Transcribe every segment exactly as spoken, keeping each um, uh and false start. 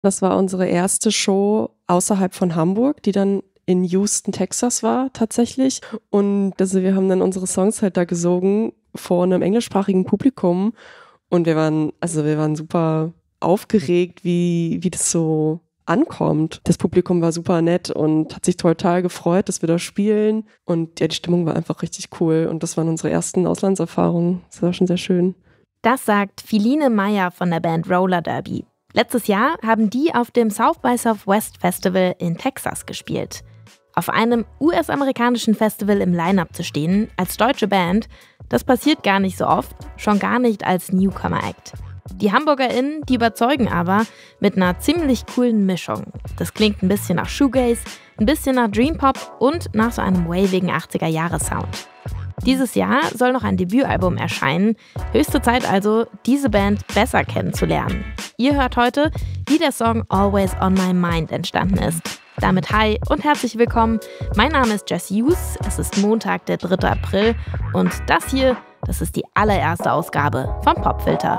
Das war unsere erste Show außerhalb von Hamburg, die dann in Houston, Texas war tatsächlich. Und also wir haben dann unsere Songs halt da gesungen vor einem englischsprachigen Publikum. Und wir waren, also wir waren super aufgeregt, wie, wie das so ankommt. Das Publikum war super nett und hat sich total gefreut, dass wir da spielen. Und ja, die Stimmung war einfach richtig cool. Und das waren unsere ersten Auslandserfahrungen. Das war schon sehr schön. Das sagt Philine Meyer von der Band Roller Derby. Letztes Jahr haben die auf dem South by Southwest Festival in Texas gespielt. Auf einem U S-amerikanischen Festival im Line-Up zu stehen, als deutsche Band, das passiert gar nicht so oft, schon gar nicht als Newcomer-Act. Die HamburgerInnen, die überzeugen aber mit einer ziemlich coolen Mischung. Das klingt ein bisschen nach Shoegaze, ein bisschen nach Dream-Pop und nach so einem wavigen achtziger-Jahre-Sound. Dieses Jahr soll noch ein Debütalbum erscheinen. Höchste Zeit also, diese Band besser kennenzulernen. Ihr hört heute, wie der Song Always on My Mind entstanden ist. Damit hi und herzlich willkommen. Mein Name ist Jess Hughes. Es ist Montag, der dritte April. Und das hier, das ist die allererste Ausgabe vom Popfilter.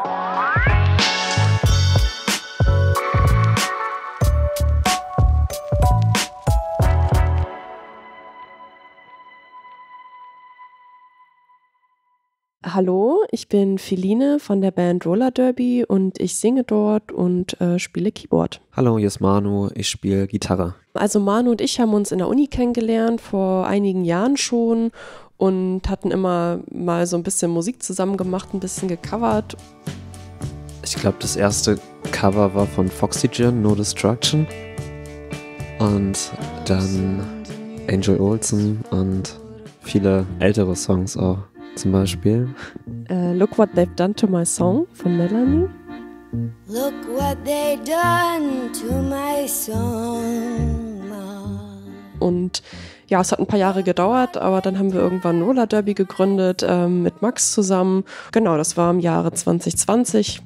Hallo, ich bin Philine von der Band Roller Derby und ich singe dort und äh, spiele Keyboard. Hallo, hier ist Manu, ich spiele Gitarre. Also Manu und ich haben uns in der Uni kennengelernt, vor einigen Jahren schon und hatten immer mal so ein bisschen Musik zusammen gemacht, ein bisschen gecovert. Ich glaube, das erste Cover war von Foxygen, No Destruction. Und dann Angel Olsen und viele ältere Songs auch. Zum Beispiel uh, Look What They've Done to My Song von Melanie. Look what they done to my song. Und ja, es hat ein paar Jahre gedauert, aber dann haben wir irgendwann Roller Derby gegründet ähm, mit Max zusammen. Genau, das war im Jahre zwanzig zwanzig.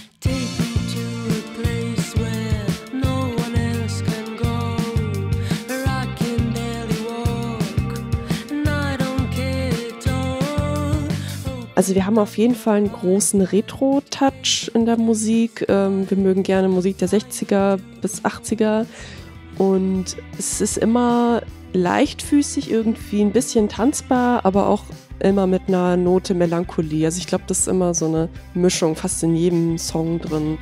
Also wir haben auf jeden Fall einen großen Retro-Touch in der Musik. Ähm, wir mögen gerne Musik der sechziger bis achtziger und es ist immer leichtfüßig, irgendwie ein bisschen tanzbar, aber auch immer mit einer Note Melancholie. Also ich glaube, das ist immer so eine Mischung, fast in jedem Song drin.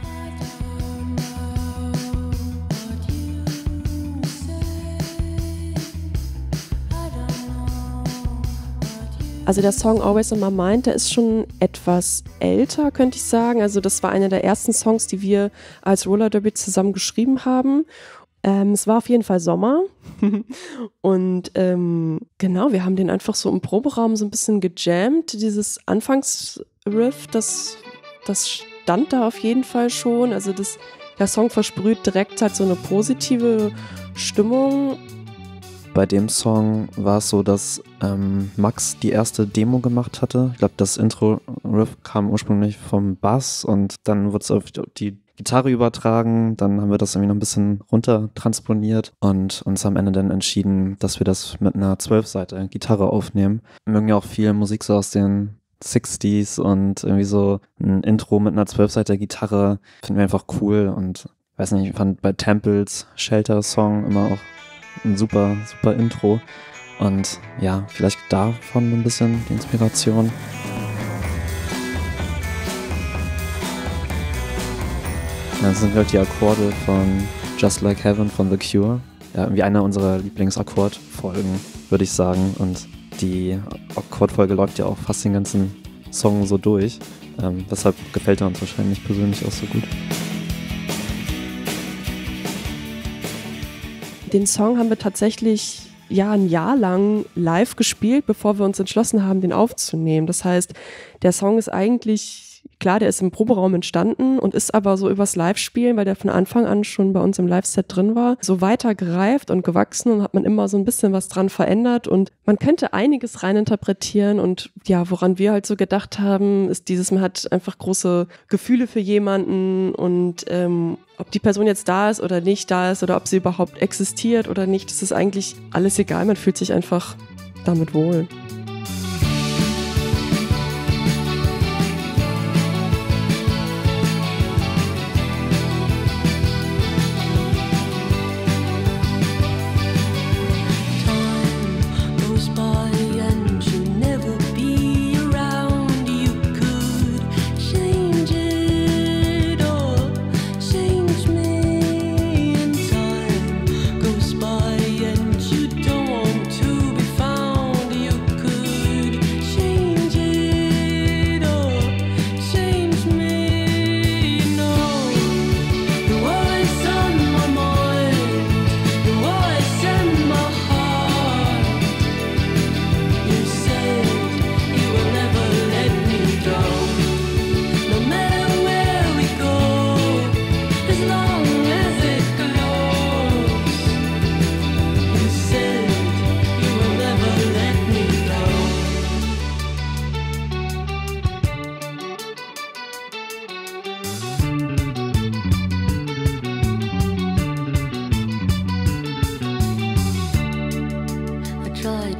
Also der Song Always on My Mind, der ist schon etwas älter, könnte ich sagen. Also das war einer der ersten Songs, die wir als Roller Derby zusammen geschrieben haben. Ähm, es war auf jeden Fall Sommer und ähm, genau, wir haben den einfach so im Proberaum so ein bisschen gejammt. Dieses Anfangsriff, das, das stand da auf jeden Fall schon. Also das, der Song versprüht direkt halt so eine positive Stimmung. Bei dem Song war es so, dass ähm, Max die erste Demo gemacht hatte. Ich glaube, das Intro-Riff kam ursprünglich vom Bass und dann wurde es auf die Gitarre übertragen. Dann haben wir das irgendwie noch ein bisschen runter transponiert und uns am Ende dann entschieden, dass wir das mit einer zwölf-Seite Gitarre aufnehmen. Wir mögen ja auch viel Musik so aus den sechziger und irgendwie so ein Intro mit einer zwölf-Seite Gitarre finden wir einfach cool und weiß nicht, ich fand bei Temples Shelter-Song immer auch ein super, super Intro und ja, vielleicht davon ein bisschen die Inspiration. Das sind halt die Akkorde von Just Like Heaven von The Cure. Ja, irgendwie einer unserer Lieblingsakkordfolgen, würde ich sagen. Und die Akkordfolge läuft ja auch fast den ganzen Song so durch. Ähm, deshalb gefällt er uns wahrscheinlich persönlich auch so gut. Den Song haben wir tatsächlich ja ein Jahr lang live gespielt, bevor wir uns entschlossen haben, den aufzunehmen. Das heißt, der Song ist eigentlich, klar, der ist im Proberaum entstanden und ist aber so übers Live-Spielen, weil der von Anfang an schon bei uns im Live-Set drin war, so weiter gereift und gewachsen und hat man immer so ein bisschen was dran verändert und man könnte einiges reininterpretieren und ja, woran wir halt so gedacht haben, ist dieses, man hat einfach große Gefühle für jemanden und ähm, ob die Person jetzt da ist oder nicht da ist oder ob sie überhaupt existiert oder nicht, das ist eigentlich alles egal, man fühlt sich einfach damit wohl.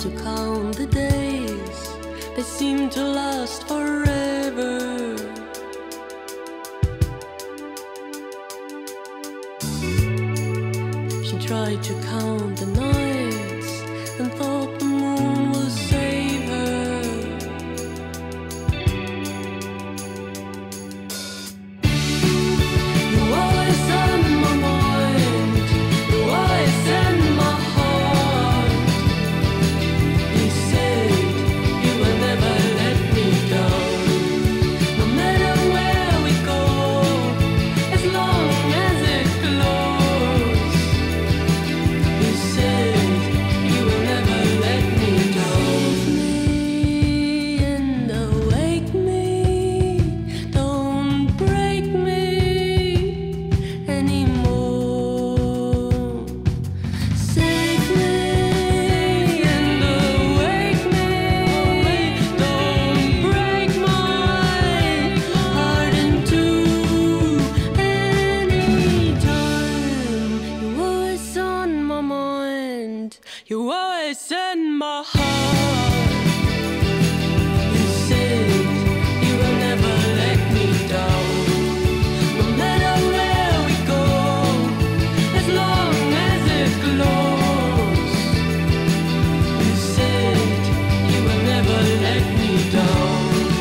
to count the days, they seem to last forever. She tried to count the nights and thought the moon would save her. You always on my mind, you always in my heart. You said you will never let me down, no matter where we go, as long as it glows. You said you will never let me down. Save me and awake me, don't break me anymore. Save me and awake me, don't break my heart in two anytime. You're always on my mind, you're always in my heart. You said you will never let me down, no matter where we go, as long as it glows. You said you will never let me down.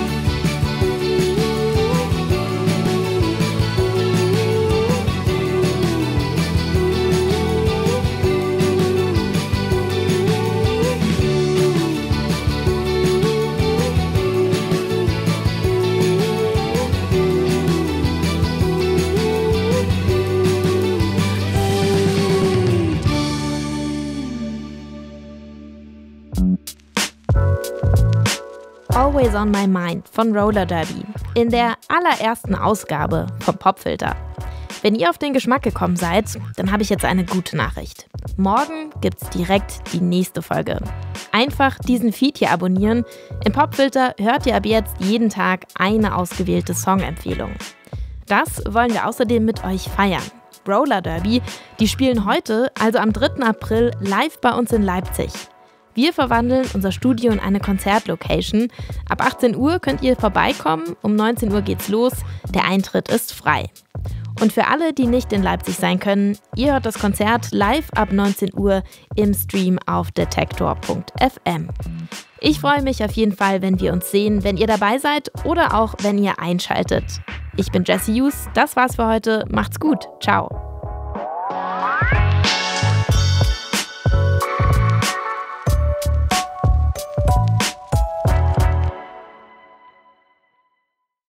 Always on My Mind von Roller Derby in der allerersten Ausgabe vom Popfilter. Wenn ihr auf den Geschmack gekommen seid, dann habe ich jetzt eine gute Nachricht. Morgen gibt's direkt die nächste Folge. Einfach diesen Feed hier abonnieren. Im Popfilter hört ihr ab jetzt jeden Tag eine ausgewählte Songempfehlung. Das wollen wir außerdem mit euch feiern. Roller Derby, die spielen heute, also am dritten April, live bei uns in Leipzig. Wir verwandeln unser Studio in eine Konzertlocation. Ab achtzehn Uhr könnt ihr vorbeikommen, um neunzehn Uhr geht's los, der Eintritt ist frei. Und für alle, die nicht in Leipzig sein können, ihr hört das Konzert live ab neunzehn Uhr im Stream auf detektor punkt f m. Ich freue mich auf jeden Fall, wenn wir uns sehen, wenn ihr dabei seid oder auch wenn ihr einschaltet. Ich bin Jessie Hughes, das war's für heute, macht's gut, ciao.